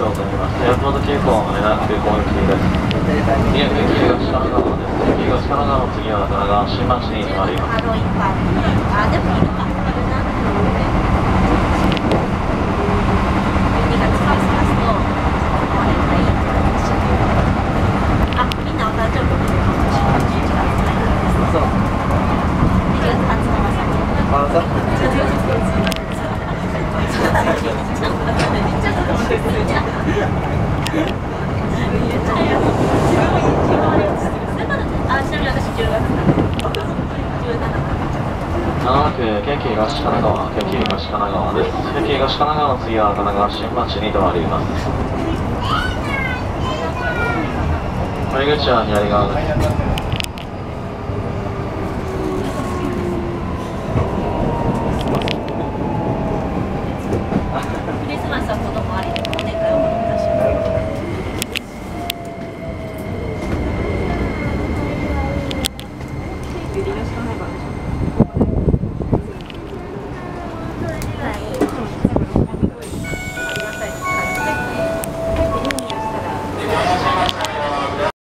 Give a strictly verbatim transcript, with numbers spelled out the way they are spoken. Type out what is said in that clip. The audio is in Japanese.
京と言います。エアポート急行の羽田空港行きです。いや、駅東神奈川です。駅東神奈川の次は神奈川新町に停まります。 あ、でもいるか。にがつファーストラスト、あれがいいって話してあ、みんなお誕生日おめでとう。じゅういちがつついたちです。そう。にがつはつかが先。あ、そう。じゅうがつついたち。 まもなく京急東神奈川、京急東神奈川です。京急東神奈川の次は神奈川新町に停まります。降り口は左側です。